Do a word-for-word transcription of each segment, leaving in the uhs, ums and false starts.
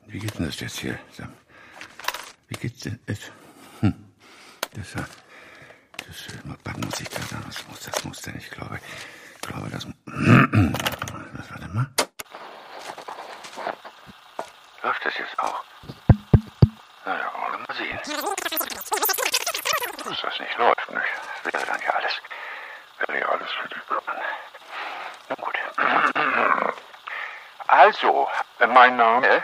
Wie geht denn das jetzt hier? Wie geht's denn? Hm. Das, das Backen muss ich da sagen. Das muss, das muss denn. Ich glaube, ich glaube, das. Das warte mal. Läuft das jetzt auch? Na ja, wollen wir mal sehen. Dass das nicht läuft, nicht? Das wäre dann ja alles. Wäre ja alles für die Kunden. Na gut. Also, mein Name.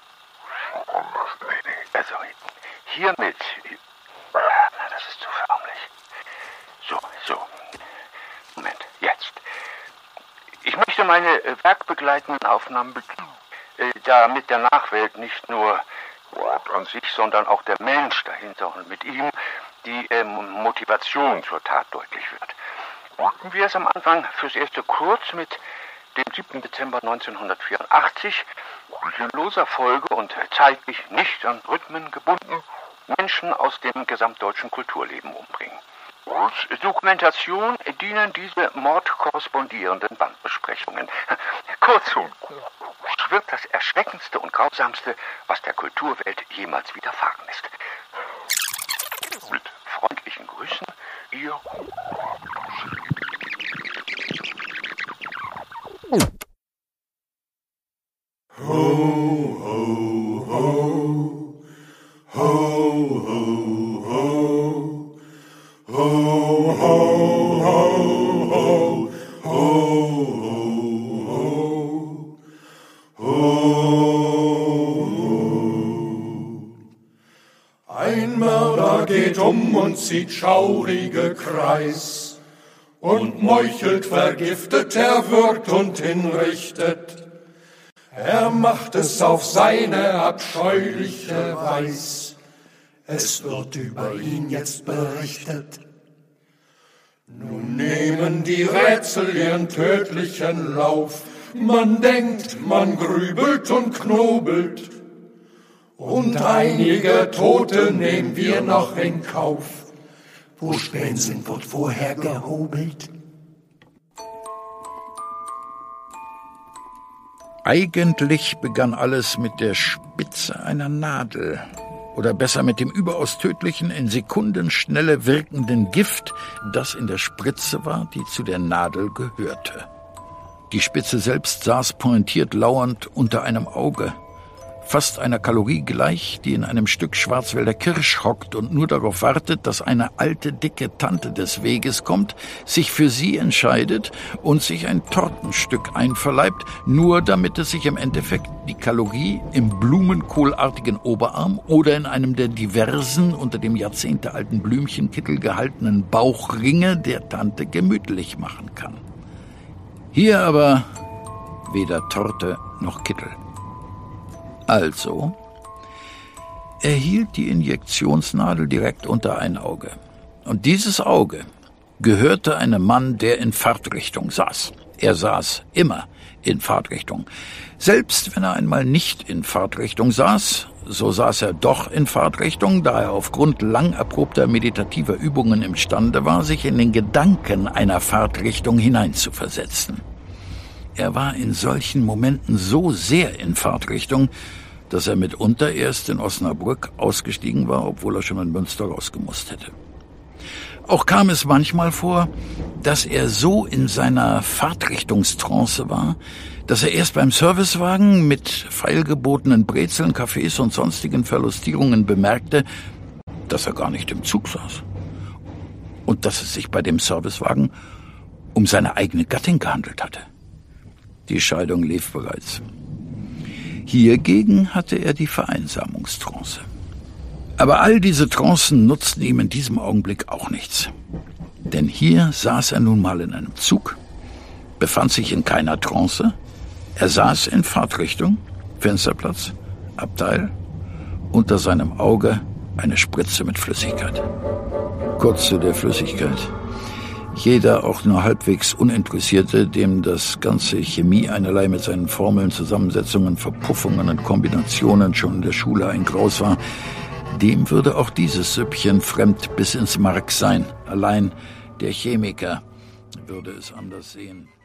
Also, hiermit. Na, das ist zu förmlich. So, so. Moment, jetzt. Ich möchte meine werkbegleitenden Aufnahmen beginnen, damit der Nachwelt nicht nur Gott an sich, sondern auch der Mensch dahinter und mit ihm die ähm, Motivation zur Tat deutlich wird. Machen wir es am Anfang fürs Erste kurz mit dem siebten Dezember neunzehnhundertvierundachtzig, in loser Folge und zeitlich nicht an Rhythmen gebunden, Menschen aus dem gesamtdeutschen Kulturleben umbringen. Als Dokumentation dienen diese mordkorrespondierenden Bandbesprechungen. Kurzum, es wird das Erschreckendste und Grausamste, was der Kulturwelt jemals widerfahren ist. Mit freundlichen Grüßen, Ihr... Ho, ho, ho, ho, ho, ho, ho, ho, ho, ho, ho, ho. Ein Mörder geht um und zieht schaurige Kreis und meuchelt vergiftet, er würgt und hinrichtet. Er macht es auf seine abscheuliche Weis. Es wird über ihn jetzt berichtet. Nun nehmen die Rätsel ihren tödlichen Lauf. Man denkt, man grübelt und knobelt. Und einige Tote nehmen wir noch in Kauf. Wo Spähen sind, wird vorher gehobelt. Eigentlich begann alles mit der Spitze einer Nadel. Oder besser mit dem überaus tödlichen, in Sekundenschnelle wirkenden Gift, das in der Spritze war, die zu der Nadel gehörte. Die Spitze selbst saß pointiert lauernd unter einem Auge, fast einer Kalorie gleich, die in einem Stück Schwarzwälder Kirsch hockt und nur darauf wartet, dass eine alte, dicke Tante des Weges kommt, sich für sie entscheidet und sich ein Tortenstück einverleibt, nur damit es sich im Endeffekt die Kalorie im blumenkohlartigen Oberarm oder in einem der diversen, unter dem jahrzehntealten Blümchenkittel gehaltenen Bauchringe der Tante gemütlich machen kann. Hier aber weder Torte noch Kittel. Also, er hielt die Injektionsnadel direkt unter ein Auge. Und dieses Auge gehörte einem Mann, der in Fahrtrichtung saß. Er saß immer in Fahrtrichtung. Selbst wenn er einmal nicht in Fahrtrichtung saß, so saß er doch in Fahrtrichtung, da er aufgrund lang erprobter meditativer Übungen imstande war, sich in den Gedanken einer Fahrtrichtung hineinzuversetzen. Er war in solchen Momenten so sehr in Fahrtrichtung, dass er mitunter erst in Osnabrück ausgestiegen war, obwohl er schon in Münster rausgemusst hätte. Auch kam es manchmal vor, dass er so in seiner Fahrtrichtungstrance war, dass er erst beim Servicewagen mit feilgebotenen Brezeln, Kaffees und sonstigen Verlustierungen bemerkte, dass er gar nicht im Zug saß und dass es sich bei dem Servicewagen um seine eigene Gattin gehandelt hatte. Die Scheidung lief bereits. Hiergegen hatte er die Vereinsamungstrance. Aber all diese Trancen nutzten ihm in diesem Augenblick auch nichts. Denn hier saß er nun mal in einem Zug, befand sich in keiner Trance, er saß in Fahrtrichtung, Fensterplatz, Abteil, unter seinem Auge eine Spritze mit Flüssigkeit. Kurz zu der Flüssigkeit. Jeder, auch nur halbwegs Uninteressierte, dem das ganze Chemie einerlei mit seinen Formeln, Zusammensetzungen, Verpuffungen und Kombinationen schon in der Schule ein Graus war, dem würde auch dieses Süppchen fremd bis ins Mark sein. Allein der Chemiker würde es anders sehen.